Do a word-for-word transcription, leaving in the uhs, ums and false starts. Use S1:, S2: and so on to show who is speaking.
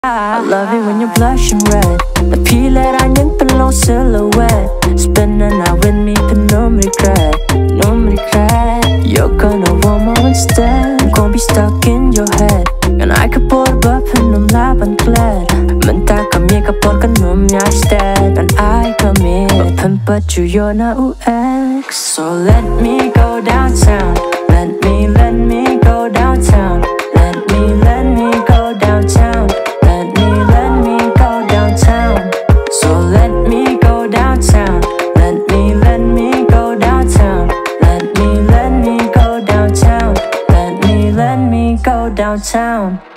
S1: I love it when you're blushing red. The peel that I need below silhouette. Spending out with me, but no regret, no regret. You're gonna want more instead. I'm gonna be stuck in your head. And I could put up and I'm laban glad. Menta kami kapor kanum ya instead. And I commit, but you you're not U X. So let me go downtown. Let me, let me go downtown. Let me, let me go downtown. Let me, let me go downtown. So let me go downtown. Let me, let me go downtown. Let me, let me go downtown. Let me, let me go downtown.